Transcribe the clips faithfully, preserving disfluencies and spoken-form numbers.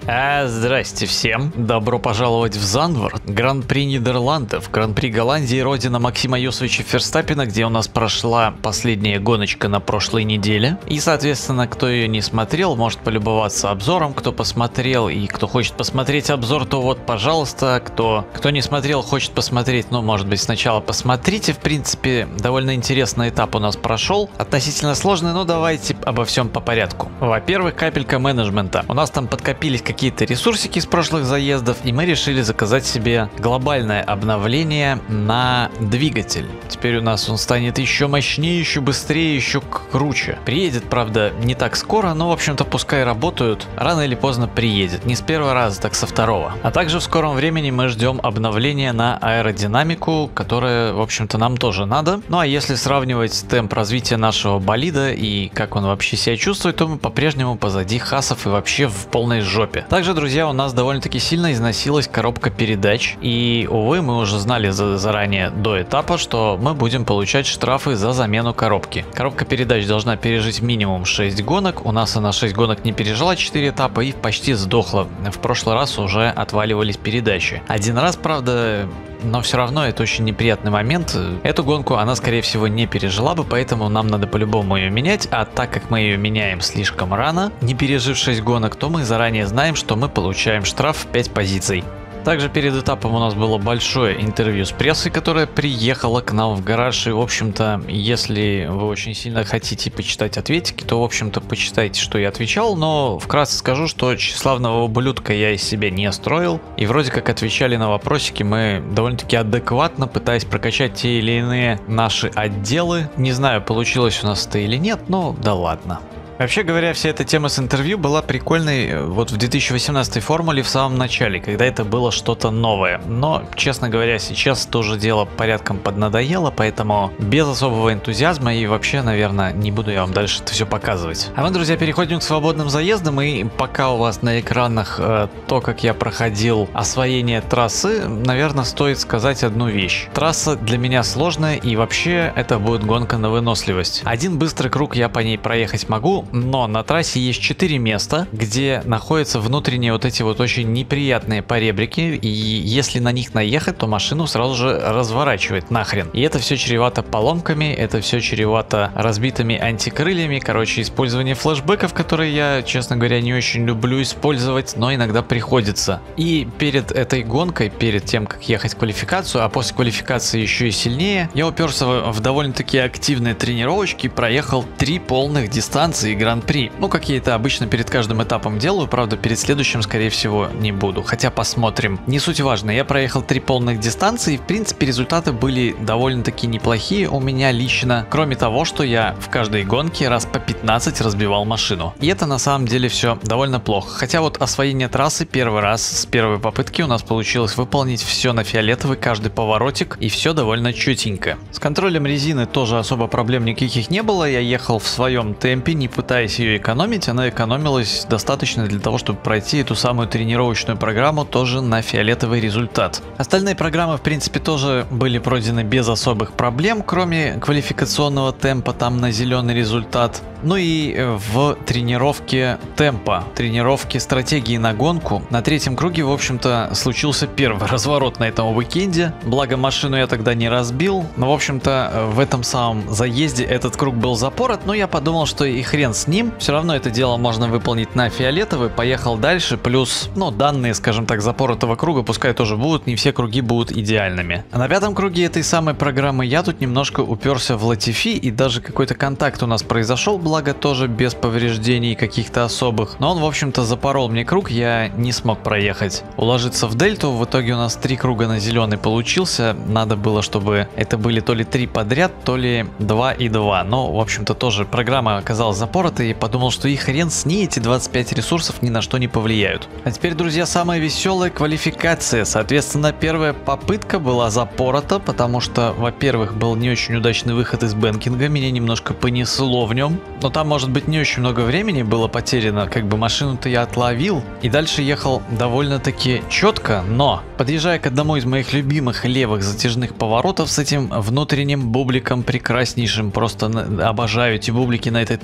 А, здрасте всем. Добро пожаловать в Зандvoort, Гран-при Нидерландов, Гран-при Голландии, родина Максима Йосовича Ферстаппена, где у нас прошла последняя гоночка на прошлой неделе. И, соответственно, кто ее не смотрел, может полюбоваться обзором. Кто посмотрел и кто хочет посмотреть обзор, то вот, пожалуйста. Кто, кто не смотрел, хочет посмотреть, ну, может быть, сначала посмотрите. В принципе, довольно интересный этап у нас прошел. Относительно сложный, но давайте обо всем по порядку. Во-первых, капелька менеджмента. У нас там подкопились какие-то ресурсики с прошлых заездов, и мы решили заказать себе глобальное обновление на двигатель. Теперь у нас он станет еще мощнее, еще быстрее, еще круче. Приедет, правда, не так скоро, но, в общем-то, пускай работают. Рано или поздно приедет. Не с первого раза, так со второго. А также в скором времени мы ждем обновления на аэродинамику, которое, в общем-то, нам тоже надо. Ну а если сравнивать темп развития нашего болида и как он вообще себя чувствует, то мы по-прежнему позади хасов и вообще в полной жопе. Также, друзья, у нас довольно-таки сильно износилась коробка передач, и, увы, мы уже знали за заранее до этапа, что мы будем получать штрафы за замену коробки. Коробка передач должна пережить минимум шесть гонок, у нас она шесть гонок не пережила, четыре этапа и почти сдохла. В прошлый раз уже отваливались передачи. Один раз, правда, но все равно это очень неприятный момент. Эту гонку она, скорее всего, не пережила бы, поэтому нам надо по-любому ее менять. А так как мы ее меняем слишком рано, не пережив шесть гонок, то мы заранее знаем, что мы получаем штраф в пять позиций. Также перед этапом у нас было большое интервью с прессой, которая приехала к нам в гараж. И, в общем-то, если вы очень сильно хотите почитать ответики, то, в общем-то, почитайте, что я отвечал. Но вкратце скажу, что тщеславного ублюдка я из себя не строил. И вроде как отвечали на вопросики мы довольно-таки адекватно, пытаясь прокачать те или иные наши отделы. Не знаю, получилось у нас это или нет, но да ладно. Вообще говоря, вся эта тема с интервью была прикольной вот в две тысячи восемнадцатой формуле в самом начале, когда это было что-то новое. Но, честно говоря, сейчас тоже дело порядком поднадоело, поэтому без особого энтузиазма и вообще, наверное, не буду я вам дальше это все показывать. А мы, друзья, переходим к свободным заездам, и пока у вас на экранах э, то, как я проходил освоение трассы, наверное, стоит сказать одну вещь. Трасса для меня сложная, и вообще это будет гонка на выносливость. Один быстрый круг я по ней проехать могу, но на трассе есть четыре места, где находятся внутренние вот эти вот очень неприятные поребрики, и если на них наехать, то машину сразу же разворачивает нахрен. И это все чревато поломками, это все чревато разбитыми антикрыльями, короче, использование флешбеков, которые я, честно говоря, не очень люблю использовать, но иногда приходится. И перед этой гонкой, перед тем, как ехать в квалификацию, а после квалификации еще и сильнее, я уперся в, в довольно-таки активные тренировочки, проехал три полных дистанции Гран-при. Ну, как я это обычно перед каждым этапом делаю, правда, перед следующим, скорее всего, не буду. Хотя посмотрим. Не суть важно, я проехал три полных дистанции, и, в принципе, результаты были довольно-таки неплохие у меня лично. Кроме того, что я в каждой гонке раз по пятнадцать разбивал машину. И это на самом деле все довольно плохо. Хотя вот освоение трассы первый раз с первой попытки у нас получилось выполнить все на фиолетовый, каждый поворотик, и все довольно чётенько. С контролем резины тоже особо проблем никаких не было. Я ехал в своем темпе, не пытаясь ее экономить, она экономилась достаточно для того, чтобы пройти эту самую тренировочную программу тоже на фиолетовый результат. Остальные программы, в принципе, тоже были пройдены без особых проблем, кроме квалификационного темпа, там на зеленый результат. Ну и в тренировке темпа, тренировке стратегии на гонку, на третьем круге, в общем-то, случился первый разворот на этом уикенде. Благо, машину я тогда не разбил, но, в общем-то, в этом самом заезде этот круг был запорот, но я подумал, что и хрен с ним, все равно это дело можно выполнить на фиолетовый, поехал дальше, плюс, ну, данные, скажем так, запоротого круга пускай тоже будут, не все круги будут идеальными. А на пятом круге этой самой программы я тут немножко уперся в Латифи, и даже какой-то контакт у нас произошел, благо тоже без повреждений каких-то особых, но он, в общем-то, запорол мне круг, я не смог проехать. Уложиться в дельту, в итоге у нас три круга на зеленый получился, надо было, чтобы это были то ли три подряд, то ли два и два, но, в общем-то, тоже программа оказалась запоротой, и подумал, что и хрен с ней, эти двадцать пять ресурсов ни на что не повлияют. А теперь, друзья, самая веселая квалификация. Соответственно, первая попытка была запорота, потому что, во-первых, был не очень удачный выход из бэнкинга, меня немножко понесло в нем, но там, может быть, не очень много времени было потеряно, как бы машину-то я отловил, и дальше ехал довольно-таки четко, но, подъезжая к одному из моих любимых левых затяжных поворотов с этим внутренним бубликом прекраснейшим, просто обожаю эти бублики на этой трассе,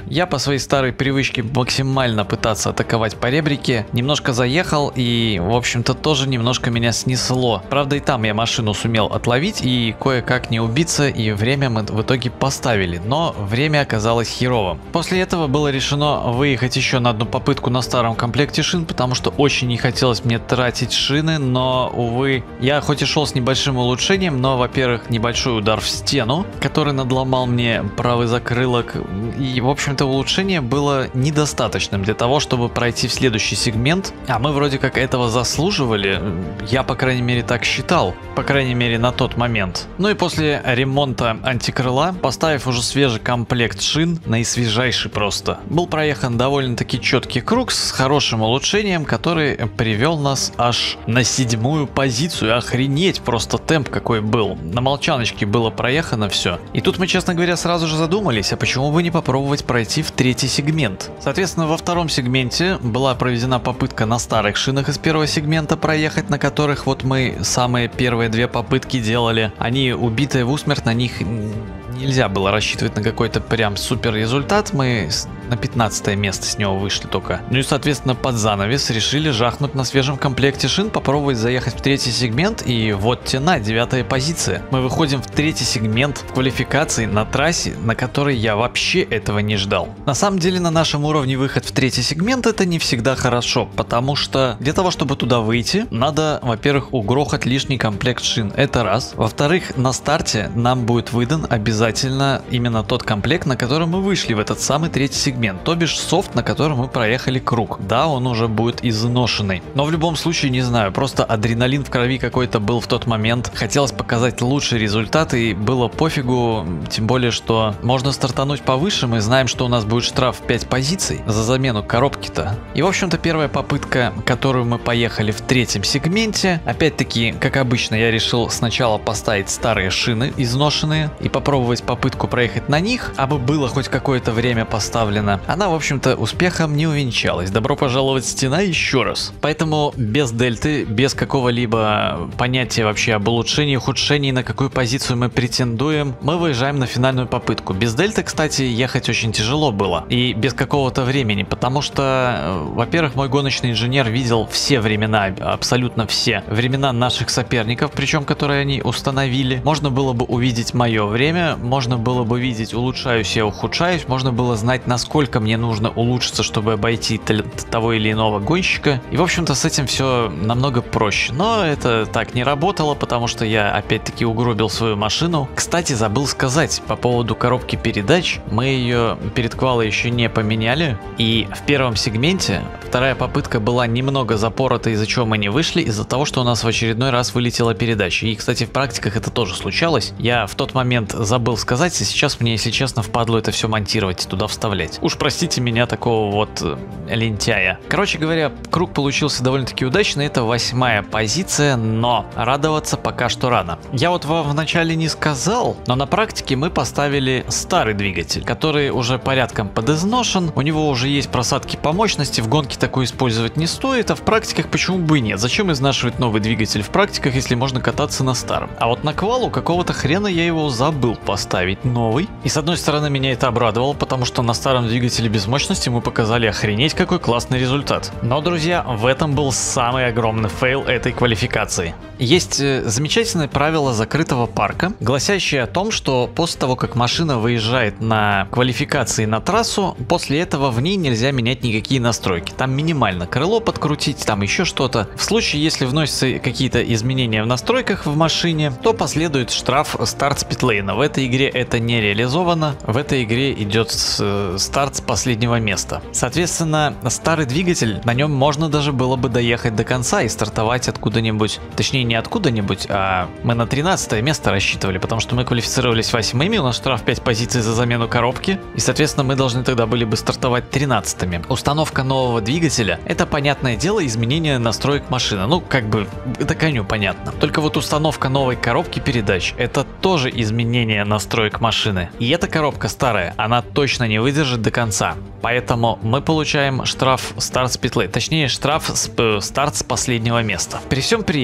Я по своей старой привычке максимально пытаться атаковать по ребрике, немножко заехал и, в общем-то, тоже немножко меня снесло. Правда, и там я машину сумел отловить и кое-как не убиться, и время мы в итоге поставили, но время оказалось херовым. После этого было решено выехать еще на одну попытку на старом комплекте шин, потому что очень не хотелось мне тратить шины, но, увы, я хоть и шел с небольшим улучшением, но, во-первых, небольшой удар в стену, который надломал мне правый закрылок, и, в общем-то, улучшение было недостаточным для того, чтобы пройти в следующий сегмент, а мы вроде как этого заслуживали, я, по крайней мере, так считал, по крайней мере, на тот момент. Ну и после ремонта антикрыла, поставив уже свежий комплект шин, наисвежайший просто, был проехан довольно-таки четкий круг с хорошим улучшением, который привел нас аж на седьмую позицию. Охренеть, просто темп какой был. На молчаночке было проехано все. И тут мы, честно говоря, сразу же задумались, а почему бы не попробовать пройти в третий сегмент. Соответственно, во втором сегменте была проведена попытка на старых шинах из первого сегмента проехать, на которых вот мы самые первые две попытки делали. Они убитые в усмерть, на них нельзя было рассчитывать на какой-то прям супер результат. Мы на пятнадцатое место с него вышли только. Ну и, соответственно, под занавес решили жахнуть на свежем комплекте шин, попробовать заехать в третий сегмент, и вот тена, девятая позиция. Мы выходим в третий сегмент в квалификации на трассе, на которой я вообще этого не ждал. На самом деле, на нашем уровне выход в третий сегмент это не всегда хорошо, потому что для того, чтобы туда выйти, надо, во-первых, угрохать лишний комплект шин, это раз. Во-вторых, на старте нам будет выдан обязательно именно тот комплект, на котором мы вышли в этот самый третий сегмент. То бишь софт, на котором мы проехали круг. Да, он уже будет изношенный. Но в любом случае, не знаю, просто адреналин в крови какой-то был в тот момент. Хотелось показать лучший результат, и было пофигу, тем более, что можно стартануть повыше. Мы знаем, что у нас будет штраф пять позиций за замену коробки-то. И, в общем-то, первая попытка, которую мы поехали в третьем сегменте. Опять-таки, как обычно, я решил сначала поставить старые шины, изношенные, и попробовать попытку проехать на них, абы было хоть какое-то время поставлено. Она, в общем-то, успехом не увенчалась. Добро пожаловать, стена, еще раз. Поэтому без дельты, без какого-либо понятия вообще об улучшении, ухудшении, на какую позицию мы претендуем, мы выезжаем на финальную попытку. Без дельты, кстати, ехать очень тяжело было. И без какого-то времени, потому что, во-первых, мой гоночный инженер видел все времена, абсолютно все времена наших соперников, причем которые они установили. Можно было бы увидеть мое время, можно было бы видеть, улучшаюсь я, ухудшаюсь, можно было знать, насколько сколько мне нужно улучшиться, чтобы обойти того или иного гонщика. И, в общем-то, с этим все намного проще. Но это так не работало, потому что я опять-таки угробил свою машину. Кстати, забыл сказать по поводу коробки передач. Мы ее перед квалой еще не поменяли. И в первом сегменте вторая попытка была немного запорота, из-за чего мы не вышли, из-за того, что у нас в очередной раз вылетела передача. И, кстати, в практиках это тоже случалось. Я в тот момент забыл сказать, и сейчас мне, если честно, впадло это все монтировать и туда вставлять. Уж простите меня, такого вот э, лентяя. Короче говоря, круг получился довольно-таки удачный. Это восьмая позиция, но радоваться пока что рано. Я вот вам вначале не сказал, но на практике мы поставили старый двигатель, который уже порядком подизношен. У него уже есть просадки по мощности, в гонке такой использовать не стоит, а в практиках почему бы и нет? Зачем изнашивать новый двигатель в практиках, если можно кататься на старом? А вот на квалу какого-то хрена я его забыл поставить новый. И с одной стороны меня это обрадовало, потому что на старом двигателе без мощности мы показали охренеть какой классный результат. Но, друзья, в этом был самый огромный фейл этой квалификации. Есть замечательное правило закрытого парка, гласящее о том, что после того, как машина выезжает на квалификации на трассу, после этого в ней нельзя менять никакие настройки. Там минимально крыло подкрутить, там еще что-то. В случае, если вносятся какие-то изменения в настройках в машине, то последует штраф старт с питлейна. В этой игре это не реализовано. В этой игре идет старт с последнего места. Соответственно, старый двигатель, на нем можно даже было бы доехать до конца и стартовать откуда-нибудь. Точнее, не откуда-нибудь, а мы на тринадцатое место рассчитывали, потому что мы квалифицировались восьмыми, у нас штраф пять позиций за замену коробки, и, соответственно, мы должны тогда были бы стартовать тринадцатыми. Установка нового двигателя — это, понятное дело, изменение настроек машины. Ну, как бы, это коню понятно. Только вот установка новой коробки передач — это тоже изменение настроек машины. И эта коробка старая, она точно не выдержит до конца. Поэтому мы получаем штраф старт с питлей, точнее штраф с, э, старт с последнего места. При всем при этом мы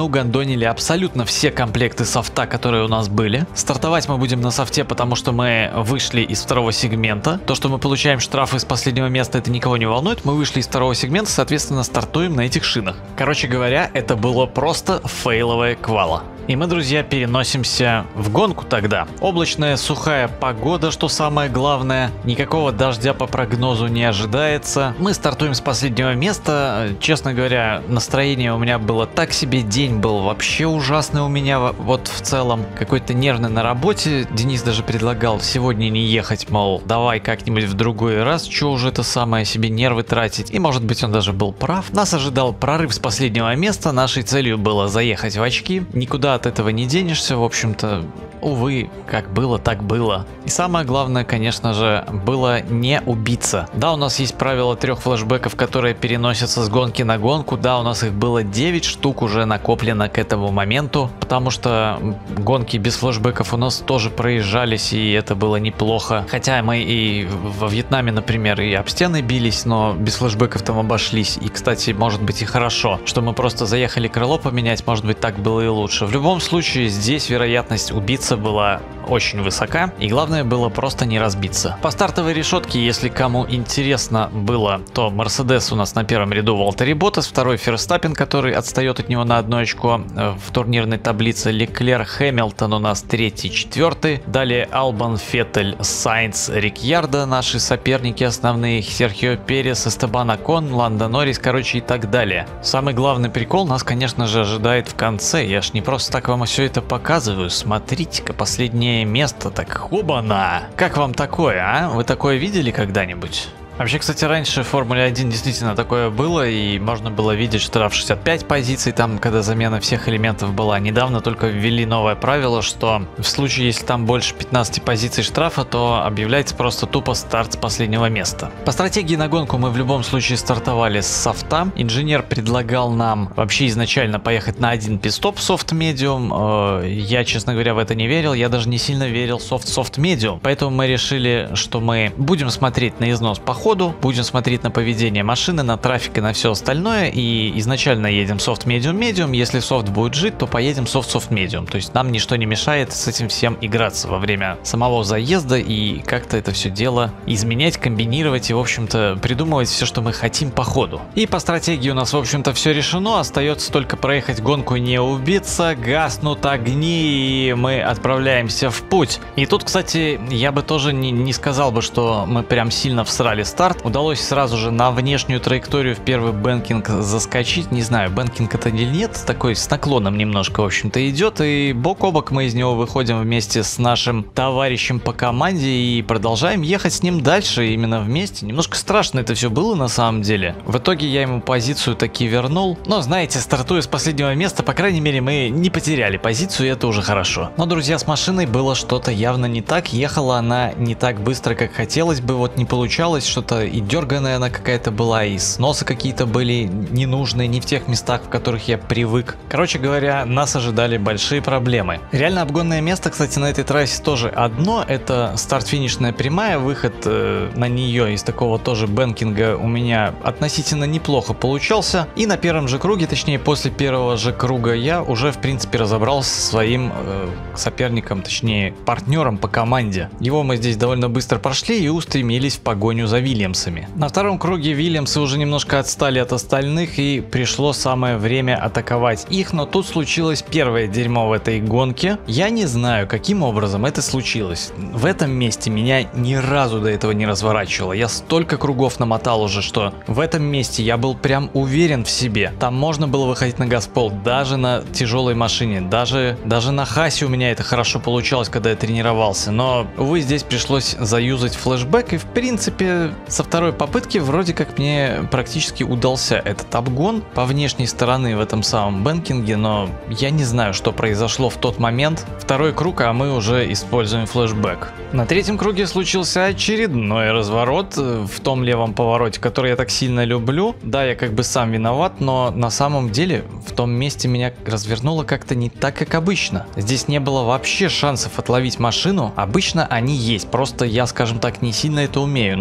угандонили абсолютно все комплекты софта, которые у нас были. Стартовать мы будем на софте, потому что мы вышли из второго сегмента. То, что мы получаем штрафы с последнего места, это никого не волнует. Мы вышли из второго сегмента, соответственно, стартуем на этих шинах. Короче говоря, это было просто фейловая квала. И мы, друзья, переносимся в гонку тогда. Облачная, сухая погода, что самое главное. Никакого дождя по прогнозу не ожидается. Мы стартуем с последнего места. Честно говоря, настроение у меня было так себе. День был вообще ужасный у меня вот в целом. Какой-то нервный на работе. Денис даже предлагал сегодня не ехать, мол, давай как-нибудь в другой раз. Че уже это самое, себе нервы тратить. И может быть он даже был прав. Нас ожидал прорыв с последнего места. Нашей целью было заехать в очки. Никуда от этого не денешься, в общем-то, увы, как было, так было. И самое главное, конечно же, было не убиться. Да, у нас есть правило трех флешбеков, которые переносятся с гонки на гонку. Да, у нас их было девять штук уже накоплено к этому моменту, потому что гонки без флешбеков у нас тоже проезжались, и это было неплохо. Хотя мы и во Вьетнаме, например, и об стены бились, но без флешбеков там обошлись. И, кстати, может быть и хорошо, что мы просто заехали крыло поменять, может быть так было и лучше. В любом В любом случае, здесь вероятность убиться была очень высока, и главное было просто не разбиться. По стартовой решетке, если кому интересно было, то Мерседес у нас на первом ряду Валтери Ботас, второй Ферстаппен, который отстает от него на одно очко в турнирной таблице, Леклер, Хэмилтон у нас третий, четвертый, далее Албан, Феттель, Сайнц, Рикьярдо, наши соперники основные, Серхио Перес, Эстебан Окон, Ландо Норрис, короче и так далее. Самый главный прикол нас, конечно же, ожидает в конце. Я ж не просто так вам все это показываю. Смотрите-ка, последнее место, так хобана. Как вам такое, а? Вы такое видели когда-нибудь? Вообще, кстати, раньше в Формуле один действительно такое было, и можно было видеть штраф шестьдесят пять позиций, там, когда замена всех элементов была. Недавно только ввели новое правило, что в случае, если там больше пятнадцати позиций штрафа, то объявляется просто тупо старт с последнего места. По стратегии на гонку мы в любом случае стартовали с софта. Инженер предлагал нам вообще изначально поехать на один пит-стоп софт-медиум. Я, честно говоря, в это не верил, я даже не сильно верил в софт-софт-медиум. Поэтому мы решили, что мы будем смотреть на износ по ходу, будем смотреть на поведение машины, на трафик и на все остальное, и изначально едем софт медиум медиум. Если софт будет жить, то поедем софт софт медиум. То есть нам ничто не мешает с этим всем играться во время самого заезда и как-то это все дело изменять, комбинировать и, в общем-то, придумывать все, что мы хотим по ходу. И по стратегии у нас, в общем-то, все решено. Остается только проехать гонку, не убиться, гаснут огни, и мы отправляемся в путь. И тут, кстати, я бы тоже не, не сказал бы, что мы прям сильно всрали старт. Удалось сразу же на внешнюю траекторию в первый бэнкинг заскочить. Не знаю, бэнкинг это или нет, такой с наклоном немножко, в общем-то, идет. И бок о бок мы из него выходим вместе с нашим товарищем по команде и продолжаем ехать с ним дальше, именно вместе. Немножко страшно это все было на самом деле. В итоге я ему позицию таки вернул. Но, знаете, стартуя с последнего места, по крайней мере, мы не потеряли позицию, и это уже хорошо. Но, друзья, с машиной было что-то явно не так. Ехала она не так быстро, как хотелось бы. Вот не получалось, что-то и дерганая она какая-то была, и сносы какие-то были ненужные, не в тех местах, в которых я привык. Короче говоря, нас ожидали большие проблемы. Реально обгонное место, кстати, на этой трассе тоже одно. Это старт-финишная прямая, выход э, на нее из такого тоже бэнкинга у меня относительно неплохо получался. И на первом же круге, точнее после первого же круга, я уже в принципе разобрался со своим э, соперником, точнее партнером по команде. Его мы здесь довольно быстро прошли и устремились в погоню за Вильямсом. На втором круге Вильямсы уже немножко отстали от остальных, и пришло самое время атаковать их, но тут случилось первое дерьмо в этой гонке. Я не знаю, каким образом это случилось. В этом месте меня ни разу до этого не разворачивало. Я столько кругов намотал уже, что в этом месте я был прям уверен в себе. Там можно было выходить на газпол даже на тяжелой машине, даже, даже на Хасе у меня это хорошо получалось, когда я тренировался. Но, увы, здесь пришлось заюзать флешбэк, и в принципе со второй попытки вроде как мне практически удался этот обгон по внешней стороны в этом самом бэнкинге, но я не знаю, что произошло в тот момент. Второй круг, а мы уже используем флешбэк. На третьем круге случился очередной разворот в том левом повороте, который я так сильно люблю. Да, я как бы сам виноват, но на самом деле в том месте меня развернуло как-то не так, как обычно. Здесь не было вообще шансов отловить машину. Обычно они есть, просто я, скажем так, не сильно это умею, но здесь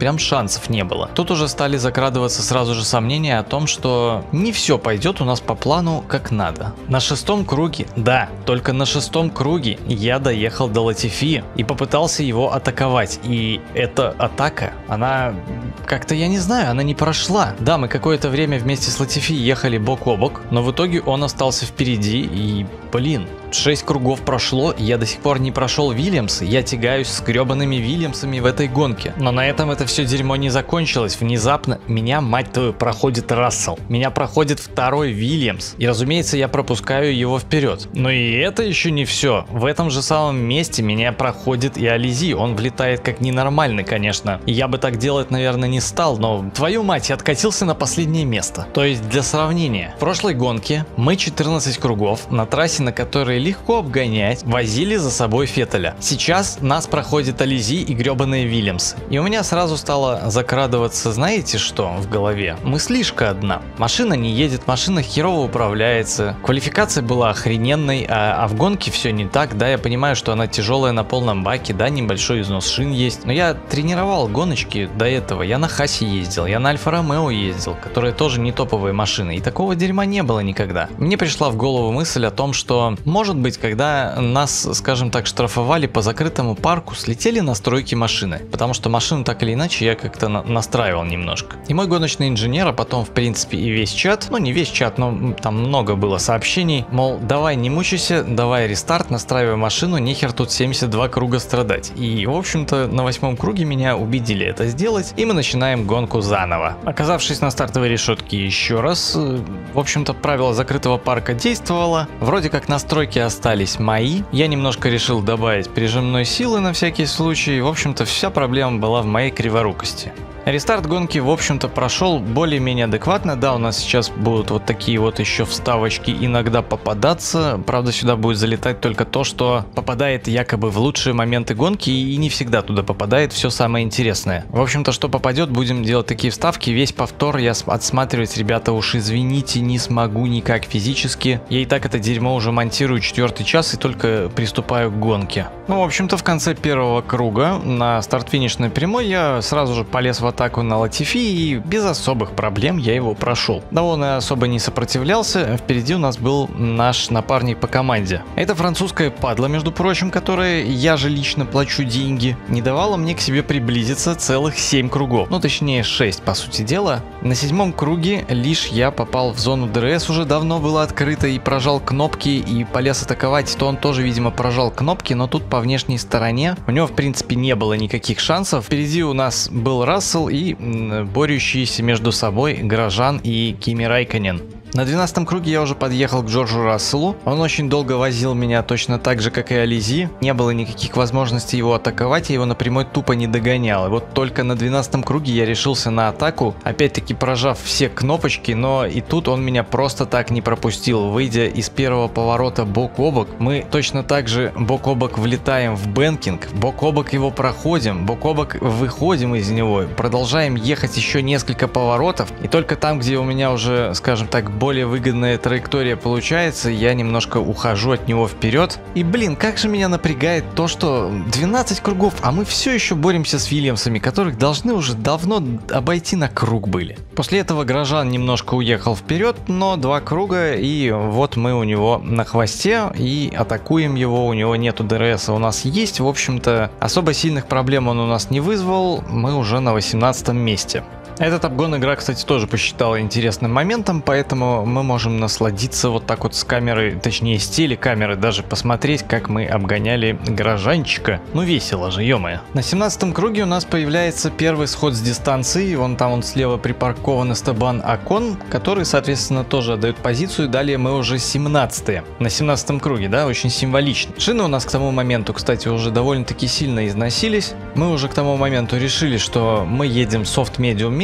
прям шансов не было. Тут уже стали закрадываться сразу же сомнения о том, что не все пойдет у нас по плану как надо. На шестом круге, да, только на шестом круге я доехал до Латифи и попытался его атаковать. И эта атака, она как-то, я не знаю, она не прошла. Да, мы какое-то время вместе с Латифи ехали бок о бок, но в итоге он остался впереди и, блин, шесть кругов прошло, и я до сих пор не прошел Вильямс, я тягаюсь с гребаными Вильямсами в этой гонке. Но на этом это все дерьмо не закончилось. Внезапно меня, мать твою, проходит Рассел. Меня проходит второй Вильямс. И разумеется, я пропускаю его вперед. Но и это еще не все. В этом же самом месте меня проходит и Ализи. Он влетает как ненормальный, конечно. И я бы так делать, наверное, не стал, но твою мать, я откатился на последнее место. То есть для сравнения, в прошлой гонке мы четырнадцать кругов на трассе, на которой легко обгонять, возили за собой Феттеля. Сейчас нас проходит Ализи и гребаные Вильямсы. И у меня сразу стало закрадываться, знаете что, в голове? Мыслишка одна. Машина не едет, машина херово управляется. Квалификация была охрененной, а, а в гонке все не так. Да, я понимаю, что она тяжелая на полном баке, да, небольшой износ шин есть. Но я тренировал гоночки до этого. Я на Хасе ездил, я на Альфа Ромео ездил, которая тоже не топовая машина. И такого дерьма не было никогда. Мне пришла в голову мысль о том, что может быть, когда нас, скажем так, штрафовали по закрытому парку, слетели настройки машины, потому что машину так или иначе я как-то на настраивал немножко. И мой гоночный инженер, а потом в принципе и весь чат, ну не весь чат, но там много было сообщений, мол, давай не мучайся, давай рестарт, настраивай машину, нехер тут семьдесят два круга страдать. И в общем-то на восьмом круге меня убедили это сделать, и мы начинаем гонку заново. Оказавшись на стартовой решетке еще раз, в общем-то правило закрытого парка действовало, вроде как настройки остались мои, я немножко решил добавить прижимной силы на всякий случай, в общем-то вся проблема была в моей криворукости. Рестарт гонки, в общем-то, прошел более-менее адекватно. Да, у нас сейчас будут вот такие вот еще вставочки иногда попадаться. Правда, сюда будет залетать только то, что попадает якобы в лучшие моменты гонки, и не всегда туда попадает все самое интересное. В общем-то, что попадет, будем делать такие вставки. Весь повтор я отсматривать, ребята, уж извините, не смогу никак физически. Я и так это дерьмо уже монтирую четвертый час и только приступаю к гонке. Ну, в общем-то, в конце первого круга на старт-финишной прямой я сразу же полез в атаку на Латифи, и без особых проблем я его прошел. Да он и особо не сопротивлялся, впереди у нас был наш напарник по команде. Это французская падла, между прочим, которая, я же лично плачу деньги, не давала мне к себе приблизиться целых семь кругов. Ну точнее шесть, по сути дела. На седьмом круге лишь я попал в зону ДРС, уже давно было открыто, и прожал кнопки и полез атаковать, то он тоже, видимо, прожал кнопки, но тут по внешней стороне у него в принципе не было никаких шансов. Впереди у нас был Рассел и борющиеся между собой Грожан и Кими Райконен. На двенадцатом круге я уже подъехал к Джорджу Расселу. Он очень долго возил меня, точно так же, как и Ализи. Не было никаких возможностей его атаковать, я его напрямую тупо не догонял. И вот только на двенадцатом круге я решился на атаку, опять-таки прожав все кнопочки, но и тут он меня просто так не пропустил. Выйдя из первого поворота бок о бок, мы точно так же бок о бок влетаем в бэнкинг, бок о бок его проходим, бок о бок выходим из него, продолжаем ехать еще несколько поворотов, и только там, где у меня уже, скажем так, более выгодная траектория получается, я немножко ухожу от него вперед. И блин, как же меня напрягает то, что двенадцать кругов, а мы все еще боремся с Вильямсами, которых должны уже давно обойти на круг были. После этого Грожан немножко уехал вперед, но два круга, и вот мы у него на хвосте и атакуем его, у него нету ДРС, у нас есть, в общем-то особо сильных проблем он у нас не вызвал, мы уже на восемнадцатом месте. Этот обгон игра, кстати, тоже посчитала интересным моментом, поэтому мы можем насладиться вот так вот с камеры, точнее с телекамеры даже посмотреть, как мы обгоняли Грожанчика. Ну весело же, ё-моё. На семнадцатом круге у нас появляется первый сход с дистанции, вон там он слева припаркован Эстебан Окон, который, соответственно, тоже отдает позицию, далее мы уже семнадцатые. На семнадцатом круге, да, очень символично. Шины у нас к тому моменту, кстати, уже довольно-таки сильно износились. Мы уже к тому моменту решили, что мы едем soft medium medium,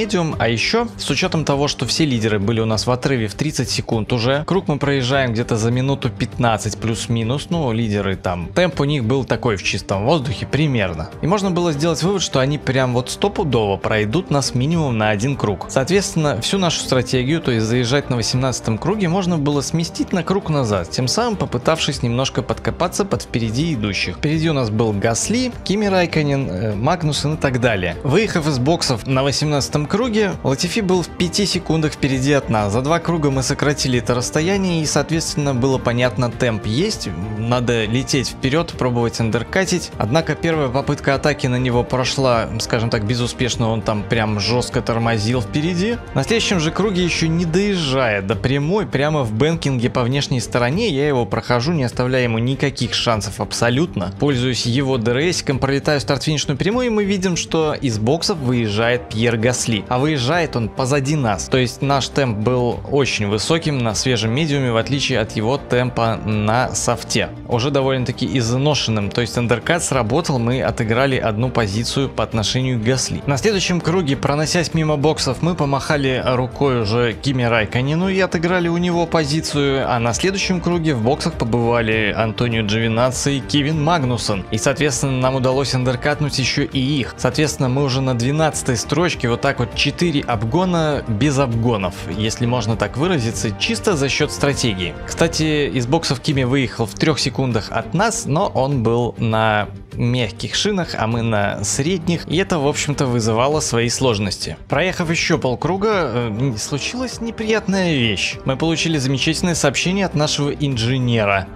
медиум, а еще с учетом того, что все лидеры были у нас в отрыве в тридцать секунд уже, круг мы проезжаем где-то за минуту пятнадцать плюс-минус, ну лидеры там, темп у них был такой в чистом воздухе примерно. И можно было сделать вывод, что они прям вот стопудово пройдут нас минимум на один круг. Соответственно, всю нашу стратегию, то есть заезжать на восемнадцатом круге, можно было сместить на круг назад, тем самым попытавшись немножко подкопаться под впереди идущих. Впереди у нас был Гасли, Кими Райконен, э, Магнусен и так далее. Выехав из боксов на восемнадцатом круге, Латифи был в пяти секундах впереди от нас. За два круга мы сократили это расстояние и, соответственно, было понятно, темп есть, надо лететь вперед, пробовать андеркатить. Однако первая попытка атаки на него прошла, скажем так, безуспешно, он там прям жестко тормозил впереди. На следующем же круге, еще не доезжая до прямой, прямо в бэнкинге по внешней стороне, я его прохожу, не оставляя ему никаких шансов абсолютно. Пользуюсь его дрейсиком, пролетаю старт-финишную прямую, и мы видим, что из боксов выезжает Пьер Гасли. А выезжает он позади нас. То есть наш темп был очень высоким на свежем медиуме, в отличие от его темпа на софте. Уже довольно-таки изношенным. То есть андеркат сработал, мы отыграли одну позицию по отношению к Гасли. На следующем круге, проносясь мимо боксов, мы помахали рукой уже Кими Райконену и отыграли у него позицию. А на следующем круге в боксах побывали Антонио Джовинаци и Кевин Магнусен. И, соответственно, нам удалось андеркатнуть еще и их. Соответственно, мы уже на двенадцатой строчке, вот так вот четыре обгона без обгонов, если можно так выразиться, чисто за счет стратегии. Кстати, из боксов Кими выехал в трех секундах от нас, но он был на мягких шинах, а мы на средних, и это, в общем-то, вызывало свои сложности. Проехав еще полкруга, э, случилась неприятная вещь. Мы получили замечательное сообщение от нашего инженера.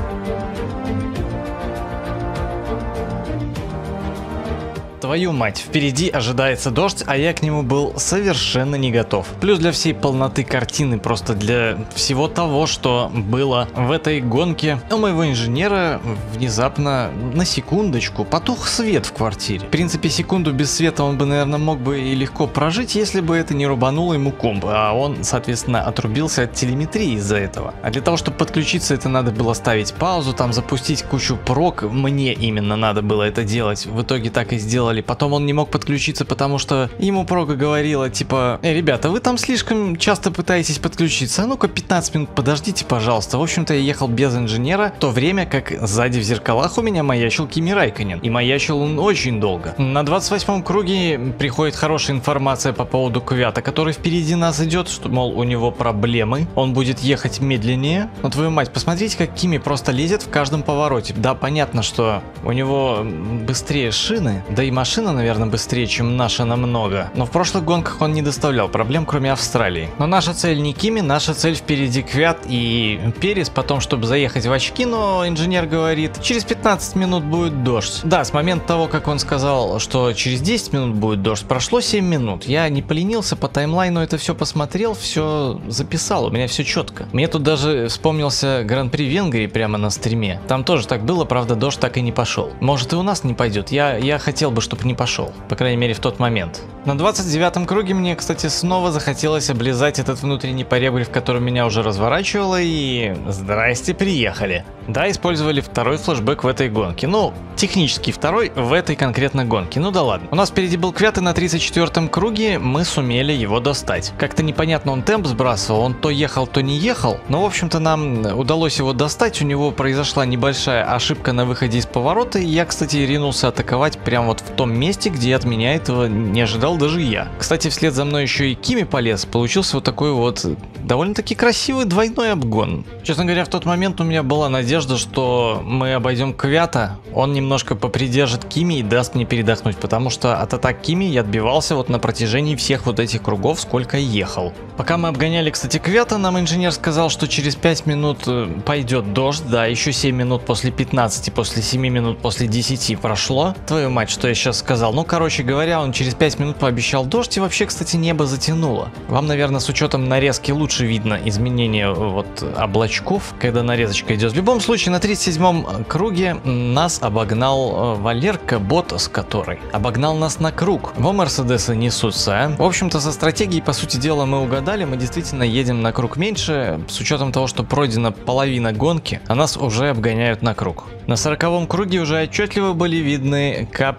Твою мать, впереди ожидается дождь, а я к нему был совершенно не готов. Плюс для всей полноты картины, просто для всего того, что было в этой гонке, у моего инженера внезапно на секундочку потух свет в квартире. В принципе, секунду без света он бы, наверное, мог бы и легко прожить, если бы это не рубануло ему комп, а он, соответственно, отрубился от телеметрии из-за этого. А для того, чтобы подключиться, это надо было ставить паузу, там запустить кучу прок, мне именно надо было это делать. В итоге так и сделали. Потом он не мог подключиться, потому что ему прога говорила, типа, эй, ребята, вы там слишком часто пытаетесь подключиться, а ну-ка пятнадцать минут подождите, пожалуйста. В общем-то, я ехал без инженера, в то время как сзади в зеркалах у меня маячил Кими Райконен. И маячил он очень долго. На двадцать восьмом круге приходит хорошая информация по поводу Квята, который впереди нас идет, что, мол, у него проблемы, он будет ехать медленнее. Но твою мать, посмотрите, как Кими просто лезет в каждом повороте. Да, понятно, что у него быстрее шины, да и машина, наверное, быстрее, чем наша намного. Но в прошлых гонках он не доставлял проблем, кроме Австралии. Но наша цель не Кими, наша цель впереди Квят и Перес, потом, чтобы заехать в очки, но инженер говорит, через пятнадцать минут будет дождь. Да, с момента того, как он сказал, что через десять минут будет дождь, прошло семь минут. Я не поленился, по таймлайну это все посмотрел, все записал, у меня все четко. Мне тут даже вспомнился Гран-при Венгрии прямо на стриме. Там тоже так было, правда, дождь так и не пошел. Может, и у нас не пойдет. Я, я хотел бы, чтобы не пошел, по крайней мере в тот момент. На двадцать девятом круге мне, кстати, снова захотелось облизать этот внутренний поребрик, в котором меня уже разворачивало, и здрасте, приехали. Да, использовали второй флешбэк в этой гонке. Ну, технически второй в этой конкретно гонке. Ну да ладно. У нас впереди был Квят, и на тридцать четвёртом круге мы сумели его достать. Как-то непонятно он темп сбрасывал, он то ехал, то не ехал. Но, в общем-то, нам удалось его достать. У него произошла небольшая ошибка на выходе из поворота, и я, кстати, ринулся атаковать прямо вот в том месте, где от меня этого не ожидал даже я. Кстати, вслед за мной еще и Кими полез. Получился вот такой вот довольно-таки красивый двойной обгон. Честно говоря, в тот момент у меня была надежда, что мы обойдем Квята, он немножко попридержит Кими и даст мне передохнуть, потому что от атак Кими я отбивался вот на протяжении всех вот этих кругов, сколько ехал. Пока мы обгоняли, кстати, Квята, нам инженер сказал, что через пять минут пойдет дождь, да, еще семь минут после пятнадцати, после семи минут после десяти прошло. Твою мать, что я сейчас сказал? Ну, короче говоря, он через пять минут пообещал дождь, и вообще, кстати, небо затянуло. Вам, наверное, с учетом нарезки лучше видно изменение вот облачков, когда нарезочка идет. В любом случае, на тридцать седьмом круге нас обогнал Валерка Ботас, который обогнал нас на круг. Во Мерседесы несутся, а? В общем-то, со стратегией, по сути дела, мы угадали, мы действительно едем на круг меньше, с учетом того, что пройдена половина гонки, а нас уже обгоняют на круг. На сороковом круге уже отчетливо были видны капли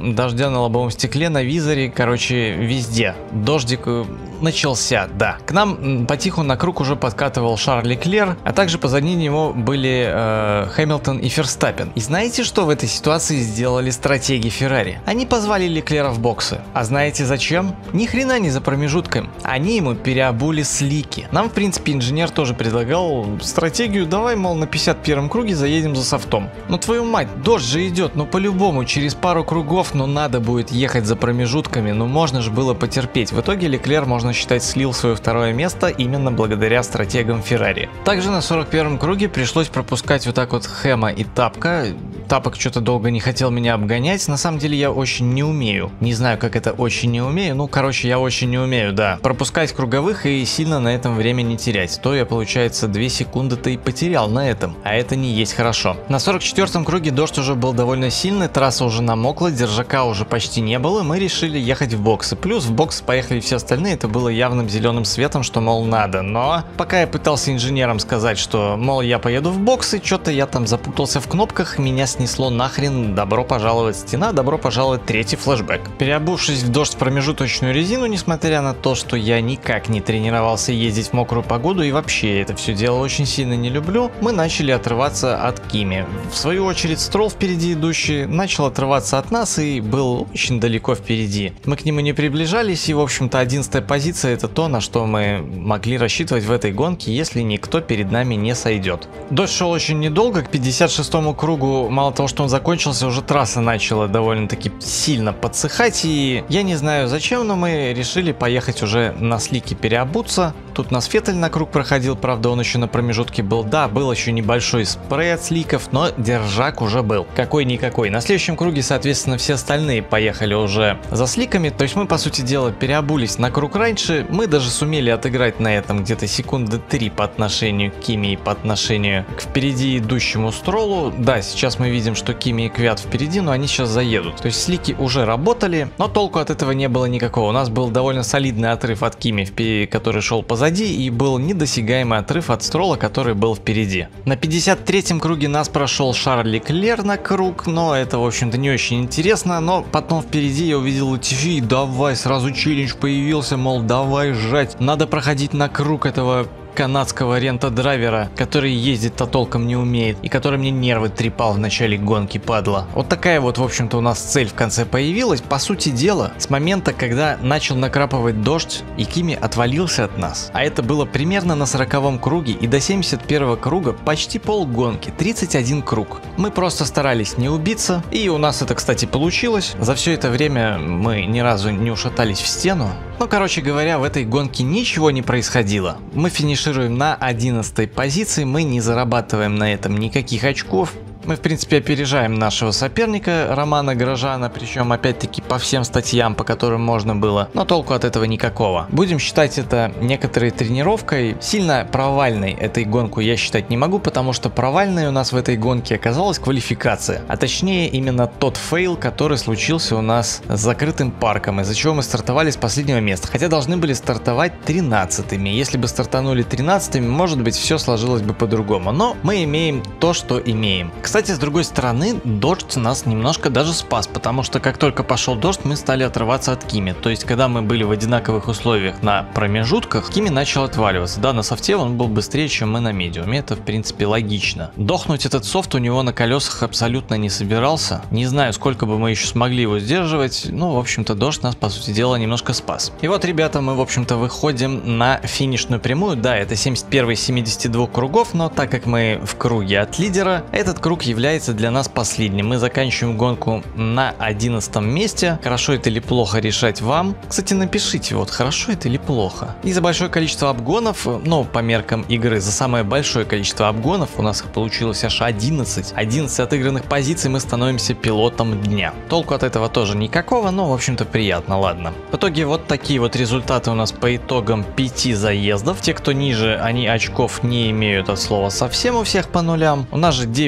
дождя на лобовом стекле, на визоре, короче, везде. Дождик начался, да. К нам потиху на круг уже подкатывал Шарль Леклер, а также позади него были э, Хэмилтон и Ферстаппен. И знаете, что в этой ситуации сделали стратеги Феррари? Они позвали Леклера в боксы. А знаете зачем? Ни хрена не за промежутком. Они ему переобули слики. Нам, в принципе, инженер тоже предлагал стратегию: давай, мол, на пятьдесят первом круге заедем за софтом. Ну твою мать, дождь же идет, ну по-любому, через пару кругов, ну надо будет ехать за промежутками, ну можно же было потерпеть. В итоге Леклер, можно считать, слил свое второе место именно благодаря стратегам Феррари. Также на сорок первом круге пришлось пропускать вот так вот Хэма и Тапка. Тапок что-то долго не хотел меня обгонять. На самом деле я очень не умею. Не знаю, как это очень не умею. Ну, короче, я очень не умею, да. Пропускать круговых и сильно на этом время не терять. То я, получается, две секунды-то и потерял на этом. А это не есть хорошо. На сорок четвёртом круге дождь уже был довольно сильный. Трасса уже намокла, держака уже почти не было. Мы решили ехать в боксы. Плюс в боксы поехали все остальные. Это было явным зеленым светом, что, мол, надо. Но пока я пытался инженерам сказать, что, мол, я поеду в боксы, что-то я там запутался в кнопках, меня снесло нахрен. Добро пожаловать стена, добро пожаловать третий флешбэк. Переобувшись в дождь в промежуточную резину, несмотря на то, что я никак не тренировался ездить в мокрую погоду и вообще это все дело очень сильно не люблю, мы начали отрываться от Кими. В свою очередь Стролл, впереди идущий, начал отрываться от нас и был очень далеко впереди. Мы к нему не приближались, и в общем-то одиннадцатая позиция — это то, на что мы могли рассчитывать в этой гонке, если никто перед нами не сойдет. Дождь шел очень недолго, к пятьдесят шестому кругу, мало того, что он закончился, уже трасса начала довольно-таки сильно подсыхать, и я не знаю зачем, но мы решили поехать уже на слике переобуться. Тут нас Феттель на круг проходил, правда он еще на промежутке был. Да, был еще небольшой спрей от сликов, но держак уже был. Какой-никакой. На следующем круге, соответственно, все остальные поехали уже за сликами. То есть мы, по сути дела, переобулись на круг раньше. Мы даже сумели отыграть на этом где-то секунды три по отношению к Кими и по отношению к впереди идущему Строллу. Да, сейчас мы видим, что Кими и Квят впереди, но они сейчас заедут. То есть слики уже работали, но толку от этого не было никакого. У нас был довольно солидный отрыв от Кими, который шел позади, и был недосягаемый отрыв от Стролла, который был впереди. На пятьдесят третьем круге нас прошел Шарль Леклер на круг, но это, в общем-то, не очень интересно. Но потом впереди я увидел Латифи, давай, сразу челлендж появился, мол, давай жать, надо проходить на круг этого канадского рента-драйвера, который ездить-то толком не умеет и который мне нервы трепал в начале гонки, падла. Вот такая вот, в общем-то, у нас цель в конце появилась. По сути дела, с момента, когда начал накрапывать дождь и Кими отвалился от нас, а это было примерно на сороковом круге, и до семьдесят первого круга почти полгонки, тридцать один круг. Мы просто старались не убиться, и у нас это, кстати, получилось. За все это время мы ни разу не ушатались в стену. Ну, короче говоря, в этой гонке ничего не происходило. Мы финишируем на одиннадцатой позиции, мы не зарабатываем на этом никаких очков. Мы, в принципе, опережаем нашего соперника Романа Грожана, причем опять-таки по всем статьям, по которым можно было, но толку от этого никакого. Будем считать это некоторой тренировкой. Сильно провальной этой гонку я считать не могу, потому что провальной у нас в этой гонке оказалась квалификация, а точнее именно тот фейл, который случился у нас с закрытым парком, из-за чего мы стартовали с последнего места, хотя должны были стартовать тринадцатыми. Если бы стартанули тринадцатыми, может быть, все сложилось бы по-другому, но мы имеем то, что имеем. Кстати, с другой стороны, дождь нас немножко даже спас, потому что как только пошел дождь, мы стали отрываться от Кими. То есть, когда мы были в одинаковых условиях на промежутках, Кими начал отваливаться. Да, на софте он был быстрее, чем мы на медиуме, это в принципе логично. Дохнуть этот софт у него на колесах абсолютно не собирался. Не знаю, сколько бы мы еще смогли его сдерживать, ну, в общем-то, дождь нас, по сути дела, немножко спас. И вот, ребята, мы, в общем-то, выходим на финишную прямую. Да, это семьдесят первый из семидесяти двух кругов, но так как мы в круге от лидера, этот круг является для нас последним. Мы заканчиваем гонку на одиннадцатом месте. Хорошо это или плохо, решать вам. Кстати, напишите, вот хорошо это или плохо. И за большое количество обгонов, ну, по меркам игры, за самое большое количество обгонов, у нас их получилось аж одиннадцать. одиннадцать отыгранных позиций, мы становимся пилотом дня. Толку от этого тоже никакого, но, в общем-то, приятно, ладно. В итоге вот такие вот результаты у нас по итогам пяти заездов. Те, кто ниже, они очков не имеют от слова совсем, у всех по нулям. У нас же девять очков.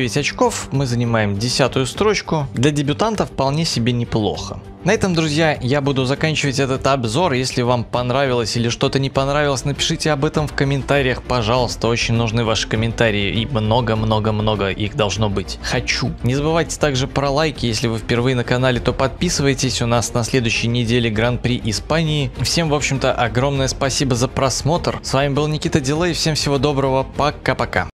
новичков мы занимаем десятую строчку. Для дебютанта вполне себе неплохо. На этом, друзья, я буду заканчивать этот обзор. Если вам понравилось или что-то не понравилось, напишите об этом в комментариях, пожалуйста. Очень нужны ваши комментарии, и много-много-много их должно быть. Хочу. Не забывайте также про лайки. Если вы впервые на канале, то подписывайтесь. У нас на следующей неделе Гран-при Испании. Всем, в общем-то, огромное спасибо за просмотр. С вами был Никита Дилей. Всем всего доброго. Пока-пока.